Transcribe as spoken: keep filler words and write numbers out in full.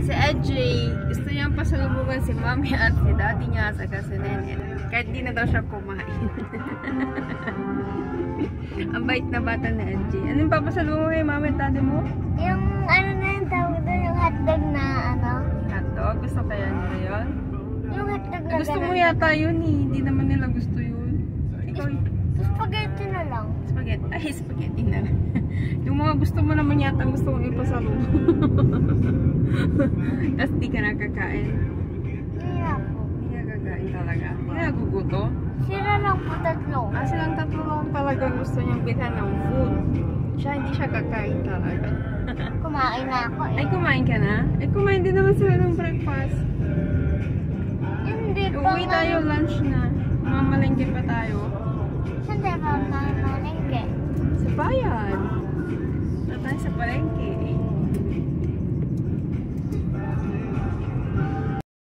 Si Edgy, gusto niyang pasalubungan si Mami at si Daddy niya saka si Nene. Kahit di na daw siya kumain. Ang bait na bata na Edgy. Anong papasalubungan kay Mami at Daddy mo? Yung ano na yung tawag doon, yung hotdog na ano? Hotdog? Gusto kaya nila yun? Yung hotdog na Gusto ganun. mo yata yun eh. Hindi naman nila gusto yun. Ikaw eh. Spaghetti na lang. Spaghetti. Ay, spaghetti na lang. Yung mga gusto mo naman yata gusto mo ipasalubong. Tapos di ka nakakain. Hindi ako. Hindi ka kakain talaga. Hindi ka naguguto. Sila lang po tatlo. Ah, silang tatlo lang talaga gusto niyang bilhan ng food. Siya, hindi siya kakain talaga. Kumain na ako eh. Ay, kumain ka na? Ay, kumain din naman sila ng breakfast. Hindi pa. Uwi tayo, lunch na. Mamalengke pa tayo. Saan tayo pa malengke? Sa bayan. Na tayo sa palengke.